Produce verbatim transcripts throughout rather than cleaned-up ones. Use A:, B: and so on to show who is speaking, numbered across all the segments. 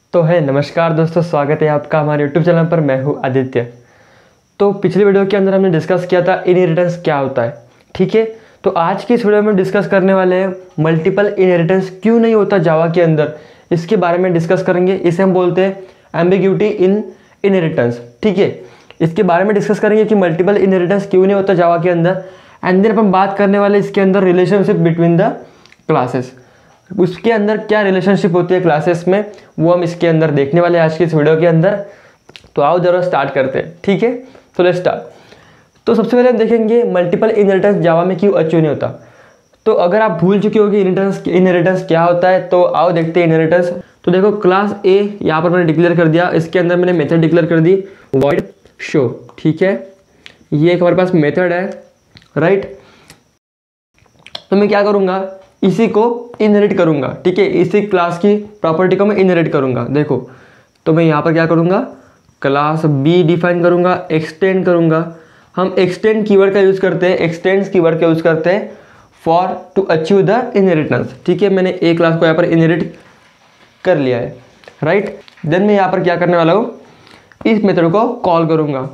A: तो है नमस्कार दोस्तों, स्वागत है आपका हमारे यूट्यूब चैनल पर। मैं हूँ आदित्य। तो पिछले वीडियो के अंदर हमने डिस्कस किया था इनहेरिटेंस क्या होता है, ठीक है। तो आज की इस वीडियो में डिस्कस करने वाले हैं मल्टीपल इनहेरिटेंस क्यों नहीं होता जावा के अंदर, इसके बारे में डिस्कस करेंगे। इसे हम बोलते हैं एम्बिग्यूटी इन इनहेरिटेंस, ठीक है। इसके बारे में डिस्कस करेंगे कि मल्टीपल इनहेरिटेंस क्यों नहीं होता जावा के अंदर। एंड देन अपन बात करने वाले इसके अंदर रिलेशनशिप बिटवीन द क्लासेस, उसके अंदर क्या रिलेशनशिप होती है क्लासेस में, वो हम इसके अंदर देखने वाले हैं आज की इस वीडियो के अंदर। तो आओ जरा स्टार्ट करते हैं, ठीक है। तो लेट्स स्टार्ट। तो सबसे पहले हम देखेंगे मल्टीपल इनहेरिटेंस जावा में क्यों अचीव नहीं होता। तो अगर आप भूल चुके हो कि इनहेरिटेंस इनहेरिटेंस क्या होता है, तो आओ देखते हैं इनहेरिटेंस। तो देखो क्लास ए यहाँ पर मैंने डिक्लेयर कर दिया, इसके अंदर मैंने मेथड डिक्लेयर कर दी वॉइड शो, ठीक है। ये एक हमारे पास मेथड है, राइट। तो मैं क्या करूँगा, इसी को इनहेरिट करूंगा, ठीक है। इसी क्लास की प्रॉपर्टी को मैं इनहेरिट करूंगा। देखो तो मैं यहाँ पर क्या करूंगा, क्लास बी डिफाइन करूंगा, एक्सटेंड करूंगा। हम एक्सटेंड कीवर्ड का यूज़ करते हैं, एक्सटेंड्स कीवर्ड का यूज़ करते हैं for to achieve the inheritance, ठीक है। मैंने ए क्लास को यहाँ पर इनहेरिट कर लिया है, राइट। देन मैं यहाँ पर क्या करने वाला हूँ, इस मेथड को कॉल करूँगा,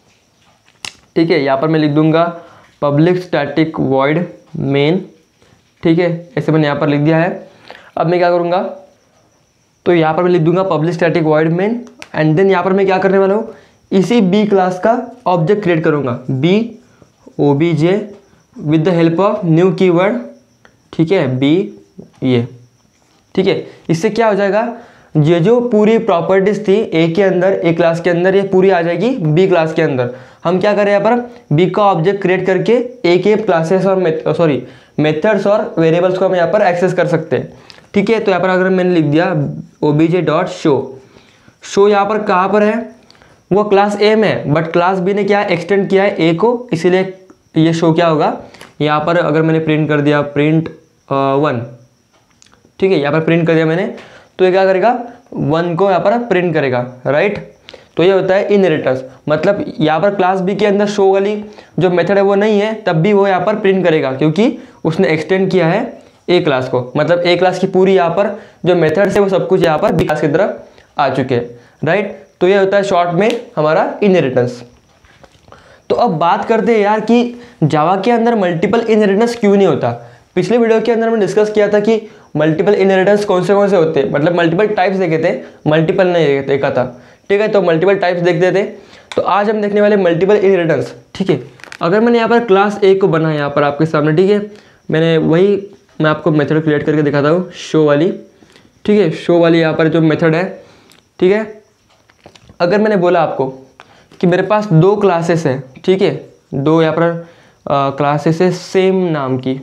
A: ठीक है। यहाँ पर मैं लिख दूंगा पब्लिक स्टैटिक वॉइड मेन, ठीक है। ऐसे मैंने यहाँ पर लिख दिया है। अब मैं क्या करूँगा, तो यहाँ पर मैं लिख दूंगा public static void main. And then यहाँ पर मैं क्या करने वाला हूँ, इसी बी क्लास का ऑब्जेक्ट क्रिएट करूँगा, B O B J with the help of new keyword, ठीक है, बी ये, ठीक है। इससे क्या हो जाएगा, ये जो पूरी प्रॉपर्टीज थी ए के अंदर, ए क्लास के अंदर, ये पूरी आ जाएगी बी क्लास के अंदर। हम क्या करें यहाँ पर, बी का ऑब्जेक्ट क्रिएट करके ए के क्लासेस और सॉरी मेथड्स और वेरिएबल्स को हम यहाँ पर एक्सेस कर सकते हैं, ठीक है। तो यहाँ पर अगर मैंने लिख दिया ओबीजे डॉट शो, शो यहाँ पर कहाँ पर है, वो क्लास ए में है, बट क्लास बी ने क्या एक्सटेंड किया है ए को, इसीलिए ये शो क्या होगा, यहाँ पर अगर मैंने प्रिंट कर दिया प्रिंट वन, ठीक है। यहाँ पर प्रिंट कर दिया मैंने, तो ये क्या करेगा, वन को यहाँ पर प्रिंट करेगा, राइट। तो ये होता है इनहेरिटेंस। मतलब यहाँ पर क्लास बी के अंदर शो वाली जो मेथड है वो नहीं है, तब भी वो यहाँ पर प्रिंट करेगा, क्योंकि उसने एक्सटेंड किया है ए क्लास को। मतलब ए क्लास की पूरी यहाँ पर जो मेथड्स है वो सब कुछ यहाँ पर बी क्लास की तरफ आ चुके हैं, राइट। तो ये होता है शॉर्ट में हमारा इनहेरिटेंस। तो अब बात करते हैं यार कि जावा के अंदर मल्टीपल इनहेरिटेंस क्यों नहीं होता। पिछले वीडियो के अंदर हमने डिस्कस किया था कि मल्टीपल इनहेरिटेंस कौन से कौन से होते हैं, मतलब मल्टीपल टाइप्स देखे थे, मल्टीपल नहीं देखा था, ठीक है। तो मल्टीपल टाइप्स देखते थे। तो आज हम देखने वाले मल्टीपल इनहेरिटेंस, ठीक है। अगर मैंने यहाँ पर क्लास ए को बनाया यहाँ पर आपके सामने, ठीक है, मैंने वही मैं आपको मेथड क्रिएट करके दिखाता हूँ, शो वाली, ठीक है। शो वाली यहाँ पर जो मेथड है, ठीक है। अगर मैंने बोला आपको कि मेरे पास दो क्लासेस है, ठीक है, दो यहाँ पर क्लासेस है सेम नाम की,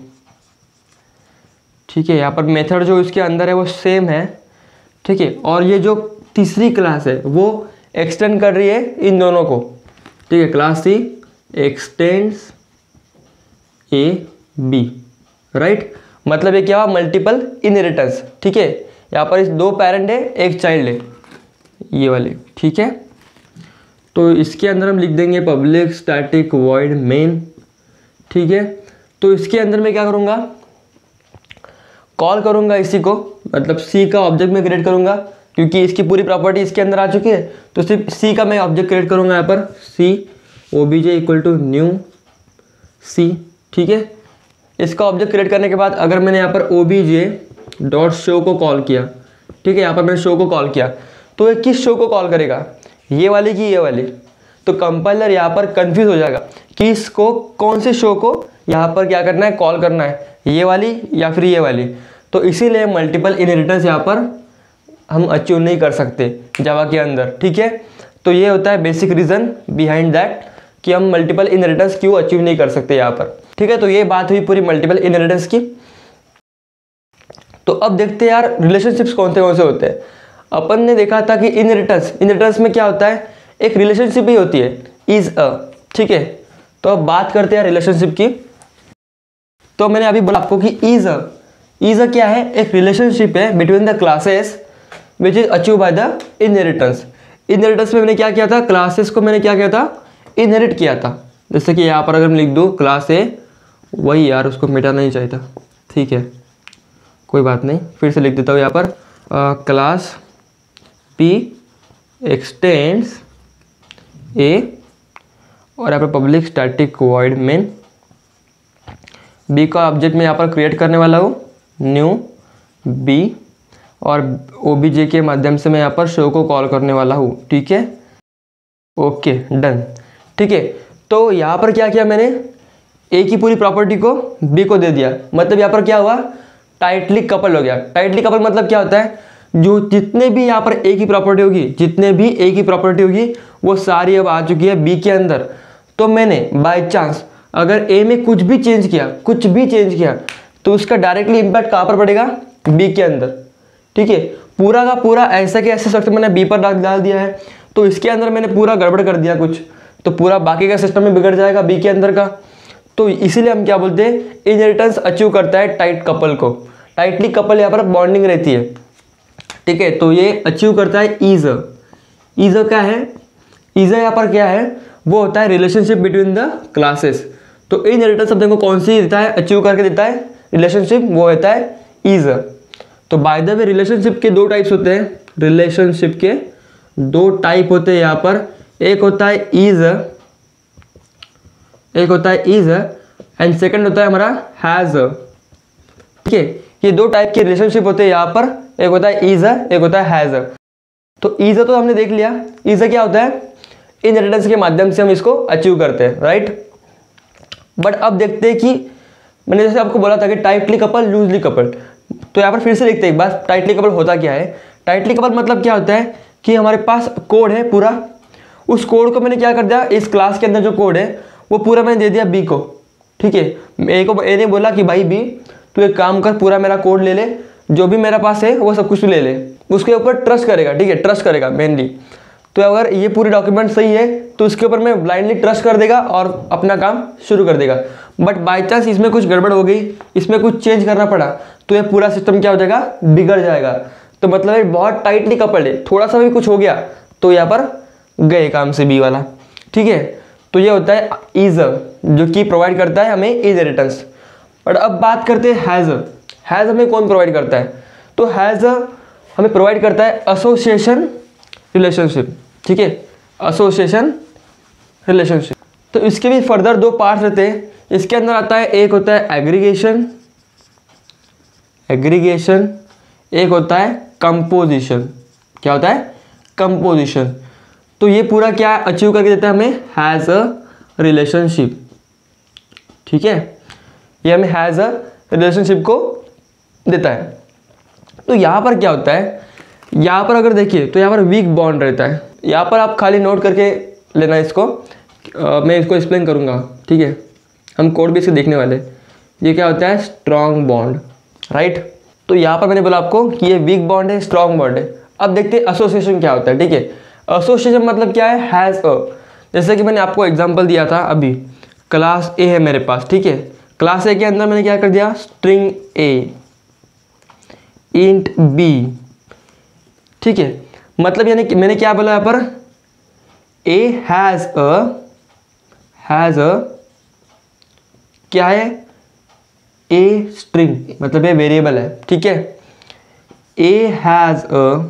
A: ठीक है। यहाँ पर मेथड जो इसके अंदर है वो सेम है, ठीक है। और ये जो तीसरी क्लास है वो एक्सटेंड कर रही है इन दोनों को, ठीक है। Class C extends A B, right. मतलब ये क्या हुआ, मल्टीपल इनहेरिटेंस, ठीक है। यहाँ पर इस दो पेरेंट है, एक चाइल्ड है, ये वाले, ठीक है। तो इसके अंदर हम लिख देंगे पब्लिक स्टैटिक वॉइड मेन, ठीक है। तो इसके अंदर मैं क्या करूँगा, कॉल करूँगा इसी को, मतलब सी का ऑब्जेक्ट में क्रिएट करूँगा, क्योंकि इसकी पूरी प्रॉपर्टी इसके अंदर आ चुकी है। तो सिर्फ सी का मैं ऑब्जेक्ट क्रिएट करूँगा यहाँ पर, C O B J equal to new C, ठीक है। इसका ऑब्जेक्ट क्रिएट करने के बाद अगर मैंने यहाँ पर O B J dot show को कॉल किया, ठीक है, यहाँ पर मैंने शो को कॉल किया, तो ये किस शो को कॉल करेगा, ये वाली की ये वाली। तो कंपाइलर यहाँ पर कंफ्यूज हो जाएगा कि इसको कौन से शो को यहाँ पर क्या करना है, कॉल करना है, ये वाली या फिर ये वाली। तो इसीलिए मल्टीपल इनहेरिटेंस यहाँ पर हम अचीव नहीं कर सकते जावा के अंदर, ठीक है। तो ये होता है बेसिक रीज़न बिहाइंड दैट कि हम मल्टीपल इनहेरिटेंस क्यों अचीव नहीं कर सकते यहाँ पर, ठीक है। तो ये बात हुई पूरी मल्टीपल इनहेरिटेंस की। तो अब देखते हैं यार रिलेशनशिप्स कौन से कौन से होते हैं। अपन ने देखा था कि इनहेरिटेंस इनहेरिटेंस में क्या होता है, एक रिलेशनशिप ही होती है, इज अ, ठीक है। तो अब बात करते हैं रिलेशनशिप की। तो मैंने अभी बोला आपको कि इज अ इज अ क्या है, एक रिलेशनशिप है between the classes which is achieve by the inheritance. Inheritance में मैंने क्या किया था, क्लासेस को मैंने क्या किया था, इनहेरिट किया था। जैसे कि यहाँ पर अगर मैं लिख दूँ क्लास ए, वही यार उसको मिटाना नहीं चाहिए था, ठीक है, कोई बात नहीं, फिर से लिख देता हूँ यहाँ पर क्लास पी एक्सटेंड्स ए और यहाँ पर public static void main B का ऑब्जेक्ट में यहाँ पर क्रिएट करने वाला हूँ न्यू बी और ओबीजे के माध्यम से मैं यहाँ पर शो को कॉल करने वाला हूँ। ठीक है, ओके डन। ठीक है, तो यहाँ पर क्या किया मैंने, ए की पूरी प्रॉपर्टी को बी को दे दिया, मतलब यहाँ पर क्या हुआ, टाइटली कपल हो गया। टाइटली कपल मतलब क्या होता है, जो जितने भी यहाँ पर ए की प्रॉपर्टी होगी जितने भी ए की प्रॉपर्टी होगी वो सारी अब आ चुकी है बी के अंदर। तो मैंने बाय चांस अगर ए में कुछ भी चेंज किया कुछ भी चेंज किया तो उसका डायरेक्टली इम्पैक्ट कहाँ पर पड़ेगा, बी के अंदर। ठीक है, पूरा का पूरा ऐसा के ऐसे स्ट्रक्चर मैंने बी पर डाल दिया है, तो इसके अंदर मैंने पूरा गड़बड़ कर दिया कुछ, तो पूरा बाकी का सिस्टम में बिगड़ जाएगा बी के अंदर का। तो इसीलिए हम क्या बोलते हैं, इनहेरिटेंस अचीव करता है टाइट कपल को। टाइटली कपल यहाँ पर बॉन्डिंग रहती है। ठीक है, तो ये अचीव करता है ईज। ईज क्या है, ईज यहाँ पर क्या है, वो होता है रिलेशनशिप बिटवीन द क्लासेस। तो इनहेरिटेंस शब्द को कौन सी देता है, अचीव करके देता है रिलेशनशिप, वो होता है ईज। तो बाय द वे रिलेशनशिप के दो टाइप्स होते हैं, रिलेशनशिप के दो टाइप होते हैं यहाँ पर, एक होता है ईज, एक होता है ईज एंड सेकंड होता है हमारा हैज। ठीक है, ये दो टाइप के रिलेशनशिप होते हैं यहाँ पर, एक होता है ईज एक होता है हैज। तो ईज तो हमने देख लिया, ईज क्या होता है, इनहेरिटेंस के माध्यम से हम इसको अचीव करते हैं, राइट। बट अब देखते हैं कि मैंने जैसे आपको बोला था कि टाइटली कपल लूजली कपल, तो यहाँ पर फिर से देखते हैं एक बार टाइटली कपल होता क्या है। टाइटली कपल मतलब क्या होता है कि हमारे पास कोड है पूरा, उस कोड को मैंने क्या कर दिया, इस क्लास के अंदर जो कोड है वो पूरा मैंने दे दिया बी को। ठीक है, ए को ए ने बोला कि भाई बी तू एक काम कर, पूरा मेरा कोड ले ले, जो भी मेरा पास है वो सब कुछ ले ले, उसके ऊपर ट्रस्ट करेगा। ठीक है, ट्रस्ट करेगा मेनली। तो अगर ये पूरी डॉक्यूमेंट सही है तो उसके ऊपर मैं ब्लाइंडली ट्रस्ट कर देगा और अपना काम शुरू कर देगा। बट बाई चांस इसमें कुछ गड़बड़ हो गई, इसमें कुछ चेंज करना पड़ा, तो ये पूरा सिस्टम क्या हो जाएगा, बिगड़ जाएगा। तो मतलब ये बहुत टाइटली कपल्ड है, थोड़ा सा भी कुछ हो गया तो यहाँ पर गए काम से बी वाला। ठीक है, तो ये होता है ईज, जो कि प्रोवाइड करता है हमें इनहेरिटेंस। बट अब बात करते हैं हैज़। हैज़ हमें कौन प्रोवाइड करता है, तो हैज़ हमें प्रोवाइड करता है एसोसिएशन रिलेशनशिप। ठीक है, एसोसिएशन रिलेशनशिप। तो इसके भी फर्दर दो पार्ट्स रहते हैं, इसके अंदर आता है एक होता है एग्रीगेशन, एग्रीगेशन, एक होता है कंपोजिशन। क्या होता है, कंपोजिशन। तो ये पूरा क्या अचीव करके देता है हमें, हैज़ अ रिलेशनशिप। ठीक है, ये हमें हैज़ अ रिलेशनशिप को देता है। तो यहाँ पर क्या होता है, यहाँ पर अगर देखिए तो यहाँ पर वीक बॉन्ड रहता है। यहाँ पर आप खाली नोट करके लेना इसको, आ, मैं इसको एक्सप्लेन करूँगा। ठीक है, हम कोड भी इसको देखने वाले। ये क्या होता है, स्ट्रॉन्ग बॉन्ड, राइट। तो यहाँ पर मैंने बोला आपको कि ये वीक बॉन्ड है, स्ट्रॉन्ग बॉन्ड है। अब देखते हैं एसोसिएशन क्या होता है। ठीक है, एसोसिएशन मतलब क्या है, हैज़ अ। जैसे कि मैंने आपको एग्जांपल दिया था अभी, क्लास ए है मेरे पास। ठीक है, क्लास ए के अंदर मैंने क्या कर दिया, स्ट्रिंग ए इंट बी। ठीक है, मतलब यानी मैंने क्या बोला यहाँ पर, ए हैज़ अ, हैज़ अ क्या है, ए स्ट्रिंग, मतलब ये वेरिएबल है। ठीक है, A has a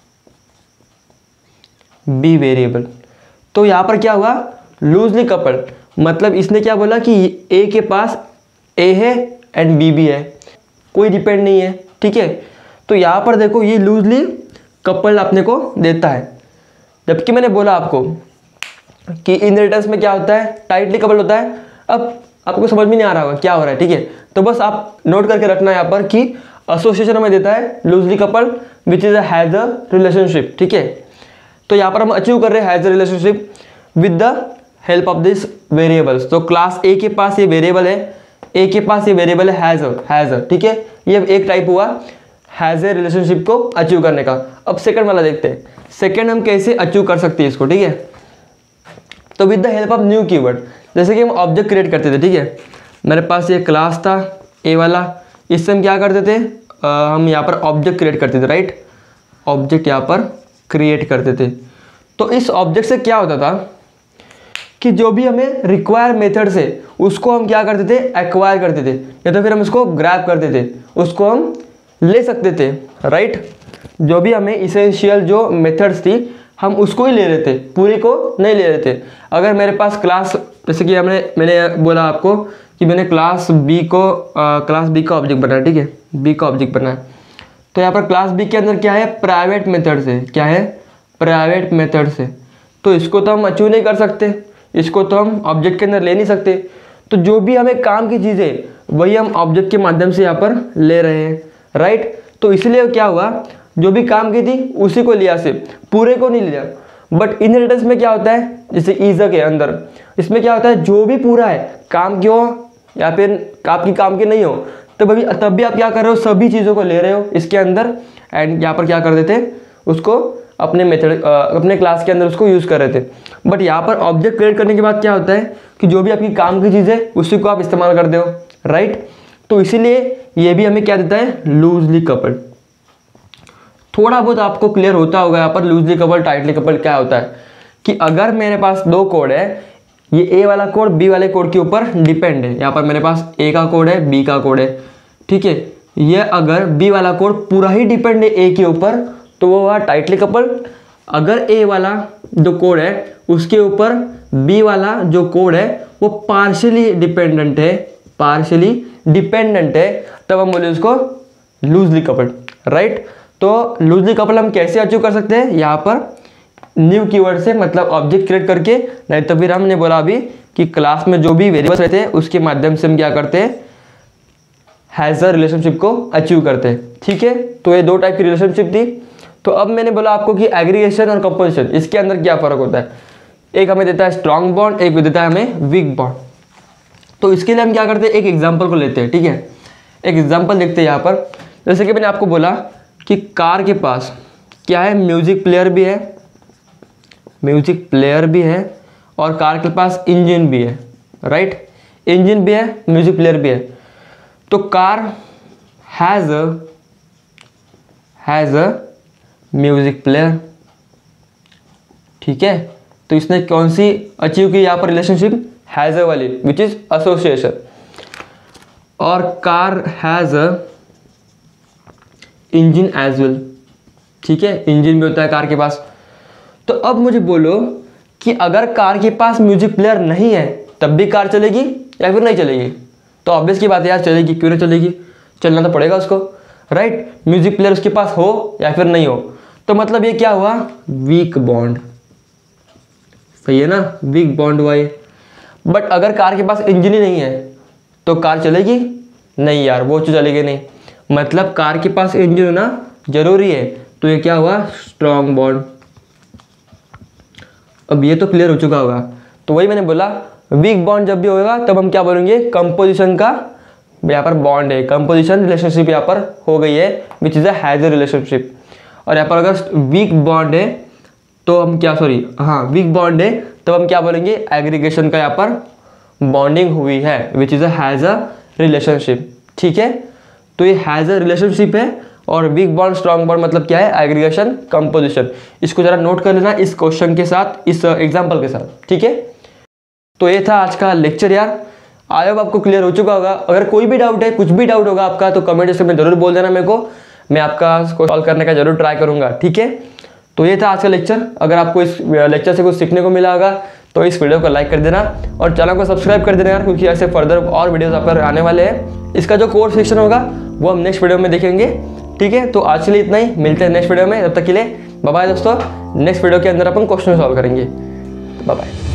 A: B variable. तो यहाँ पर क्या हुआ, लूजली कपल्ड, मतलब इसने क्या बोला कि ए के पास ए है एंड बी भी है, कोई डिपेंड नहीं है। ठीक है, तो यहाँ पर देखो ये लूजली कपल्ड अपने को देता है। जबकि मैंने बोला आपको कि इनहेरिटेंस में क्या होता है, टाइटली कपल्ड होता है। अब आपको समझ में नहीं आ रहा होगा क्या हो रहा है। ठीक है, तो बस आप नोट करके रखना यहाँ पर कि एसोसिएशन हमें देता है loosely coupled which is a has a relationship. ठीक है, तो यहाँ पर हम अचीव कर रहे हैं has a relationship with the help of this variables. तो क्लास ए के पास ये वेरिएबल है, ए के पास ये वेरिएबल है हैज़ अ, हैज़ अ। ठीक है, ये एक टाइप हुआ हैज़ ए रिलेशनशिप को अचीव करने का। अब सेकंड वाला देखते हैं, सेकंड हम कैसे अचीव कर सकते हैं इसको। ठीक है, तो with the help of new keyword, जैसे कि हम ऑब्जेक्ट क्रिएट करते थे। ठीक है, मेरे पास ये क्लास था ए वाला, इससे हम क्या करते थे, आ, हम यहाँ पर ऑब्जेक्ट क्रिएट करते थे, राइट। ऑब्जेक्ट यहाँ पर क्रिएट करते थे। तो इस ऑब्जेक्ट से क्या होता था कि जो भी हमें रिक्वायर मेथड से उसको हम क्या करते थे, एक्वायर करते थे, या तो फिर हम उसको ग्रैब करते थे, उसको हम ले सकते थे, राइट। जो भी हमें इसेंशियल जो मेथड्स थी हम उसको ही ले रहे थे, पूरे को नहीं ले रहे थे। अगर मेरे पास क्लास, जैसे कि हमने मैंने बोला आपको कि मैंने क्लास बी को आ, क्लास बी का ऑब्जेक्ट बनाया, ठीक है, बी का ऑब्जेक्ट बनाया, तो यहाँ पर क्लास बी के अंदर क्या है, प्राइवेट मेथड से, क्या है, प्राइवेट मेथड से, तो इसको तो हम अचीव नहीं कर सकते, इसको तो हम ऑब्जेक्ट के अंदर ले नहीं सकते। तो जो भी हमें काम की चीज़ें वही हम ऑब्जेक्ट के माध्यम से यहाँ पर ले रहे हैं, राइट। तो इसलिए क्या हुआ, जो भी काम की थी उसी को लिया, से पूरे को नहीं लिया। बट इनहेरिटेंस में क्या होता है, जैसे ईज़ के अंदर इसमें क्या होता है, जो भी पूरा है काम की हो या फिर आपकी काम की नहीं हो, तो अभी तब भी आप क्या कर रहे हो, सभी चीज़ों को ले रहे हो इसके अंदर, एंड यहाँ पर क्या कर देते उसको अपने मेथड अपने क्लास के अंदर उसको यूज़ कर रहे थे। बट यहाँ पर ऑब्जेक्ट क्रिएट करने के बाद क्या होता है कि जो भी आपकी काम की चीज़ है उसी को आप इस्तेमाल करते हो, राइट। तो इसीलिए ये भी हमें क्या देता है, लूजली कपल्ड। थोड़ा बहुत आपको क्लियर होता होगा यहाँ पर लूजली कपल्ड टाइटली कपल्ड क्या होता है, कि अगर मेरे पास दो कोड है, ये ए वाला कोड बी वाले कोड के ऊपर डिपेंड है, यहाँ पर मेरे पास ए का कोड है, बी का कोड है, ठीक है, ये अगर बी वाला कोड पूरा ही डिपेंड है ए के ऊपर तो वो हुआ टाइटली कपल्ड। अगर ए वाला जो कोड है उसके ऊपर बी वाला जो कोड है वो पार्शियली डिपेंडेंट है, पार्शियली डिपेंडेंट है, तब हम बोले उसको लूजली कपल्ड, राइट। तो लूजली कपल हम कैसे अचीव कर सकते हैं, यहाँ पर न्यू कीवर्ड से, मतलब ऑब्जेक्ट क्रिएट करके, नहीं तो फिर हमने बोला अभी कि क्लास में जो भी वेरिएबल्स रहते हैं उसके माध्यम से हम क्या करते हैं, हैज़ अ रिलेशनशिप को अचीव करते हैं, ठीक है। तो ये दो टाइप की रिलेशनशिप थी। तो अब मैंने बोला आपको कि एग्रीगेशन और कंपोजिशन, इसके अंदर क्या फ़र्क होता है, एक हमें देता है स्ट्रॉन्ग बॉन्ड, एक देता है हमें वीक बॉन्ड। तो इसके लिए हम क्या करते हैं, एक एग्जाम्पल को लेते हैं, ठीक है, एक एग्जाम्पल देखते हैं यहाँ पर। जैसे कि मैंने आपको बोला कि कार के पास क्या है, म्यूजिक प्लेयर भी है, म्यूजिक प्लेयर भी है, और कार के पास इंजन भी है, राइट, इंजन भी है, म्यूजिक प्लेयर भी है। तो car has a has a music player, ठीक है। तो इसने कौन सी अचीव की यहाँ पर रिलेशनशिप, हैज़ अ वाली, विच इज एसोसिएशन। और car has a engine as well, ठीक है, इंजन भी होता है कार के पास। तो अब मुझे बोलो कि अगर कार के पास म्यूजिक प्लेयर नहीं है तब भी कार चलेगी या फिर नहीं चलेगी, तो ऑब्वियस की बात है यार, चलेगी, क्यों नहीं चलेगी, चलना तो पड़ेगा उसको, राइट। म्यूजिक प्लेयर उसके पास हो या फिर नहीं हो, तो मतलब ये क्या हुआ, वीक बॉन्ड, सही है ना, वीक बॉन्ड हुआ ये। बट अगर कार के पास इंजन ही नहीं है तो कार चलेगी नहीं यार, वो तो चलेगी नहीं, मतलब कार के पास इंजन होना जरूरी है। तो ये क्या हुआ, स्ट्रॉन्ग बॉन्ड। अब ये तो क्लियर हो चुका होगा। तो वही मैंने बोला, वीक बॉन्ड जब भी होगा तब हम क्या बोलेंगे, कंपोजिशन का यहाँ पर बॉन्ड है, कंपोजिशन रिलेशनशिप यहाँ पर हो गई है, which is a has a relationship. और यहाँ पर अगर वीक बॉन्ड है तो हम क्या, सॉरी हाँ वीक बॉन्ड है तब हम क्या बोलेंगे, एग्रीगेशन का यहाँ पर बॉन्डिंग हुई है, which is a has a relationship, ठीक है। तो ये हैज़ अ रिलेशनशिप है, और वीक बॉन्ड स्ट्रॉन्ग बॉन्ड मतलब क्या है, एग्रीगेशन कंपोजिशन। इसको जरा नोट कर लेना इस क्वेश्चन के साथ, इस एग्जाम्पल के साथ, ठीक है। तो ये था आज का लेक्चर यार, आई होप आपको क्लियर हो चुका होगा। अगर कोई भी डाउट है, कुछ भी डाउट होगा आपका, तो कमेंट सेक्शन में जरूर बोल देना मेरे को, मैं आपका सॉल्व करने का जरूर ट्राई करूंगा, ठीक है। तो ये था आज का लेक्चर। अगर आपको इस लेक्चर से कुछ सीखने को मिला होगा तो इस वीडियो को लाइक कर देना और चैनल को सब्सक्राइब कर देना यार, क्योंकि ऐसे फर्दर और वीडियोस आप पर आने वाले हैं। इसका जो कोर्स सेक्शन होगा वो हम नेक्स्ट वीडियो में देखेंगे, ठीक है। तो आज के लिए इतना ही, मिलते हैं नेक्स्ट वीडियो में, तब तक के लिए बाय बाय दोस्तों। नेक्स्ट वीडियो के अंदर अपन क्वेश्चन सॉल्व करेंगे, बाय बाय।